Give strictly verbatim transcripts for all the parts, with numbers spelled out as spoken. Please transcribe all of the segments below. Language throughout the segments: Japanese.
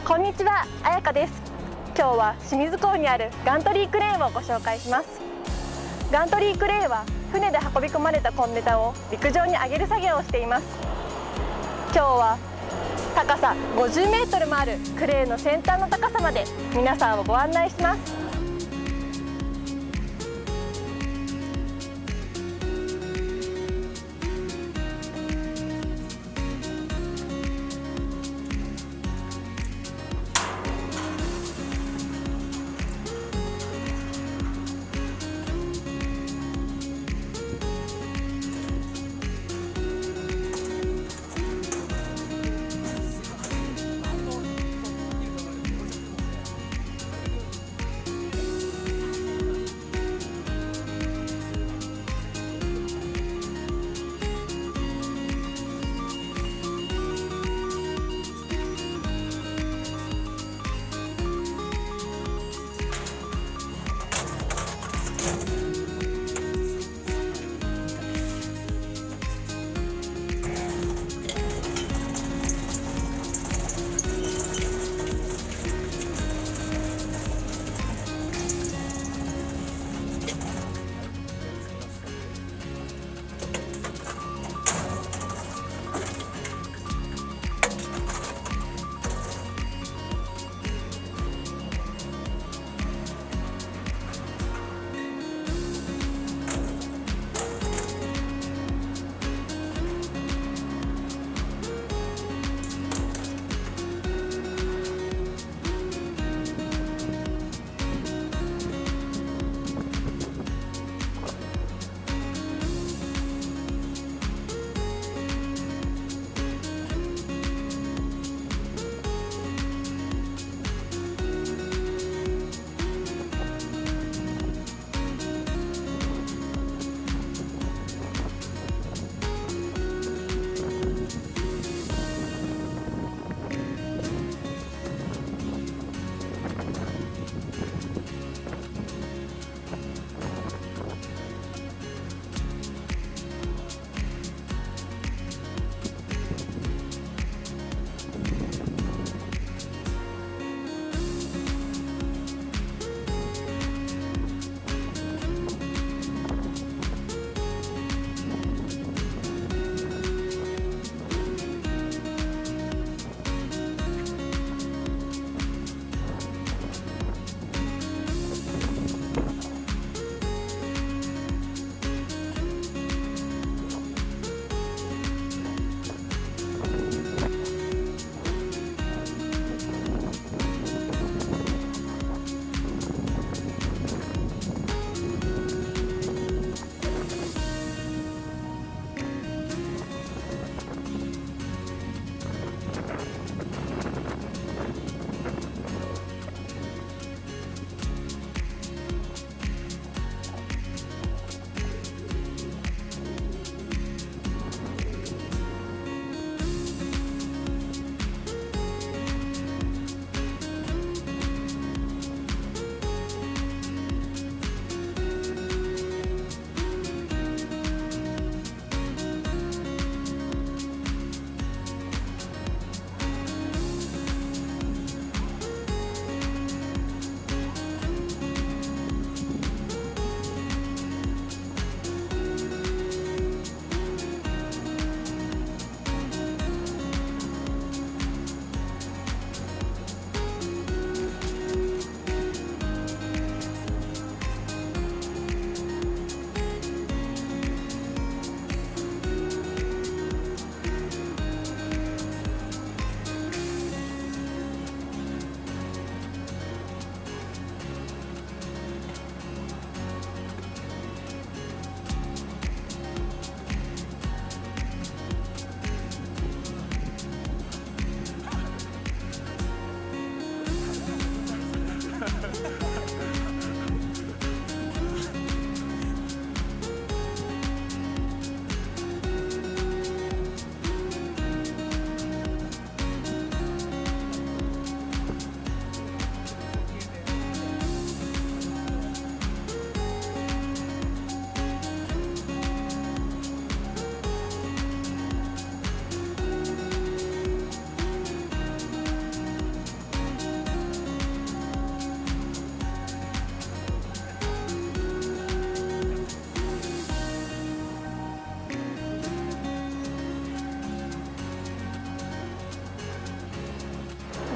こんにちは、あやかです。今日は清水港にあるガントリークレーンをご紹介します。ガントリークレーンは船で運び込まれたコンネタを陸上に上げる作業をしています。今日は高さごじゅうメートルもあるクレーンの先端の高さまで皆さんをご案内します。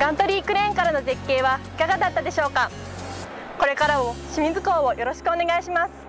ガントリークレーンからの絶景はいかがだったでしょうか。これからも清水港をよろしくお願いします。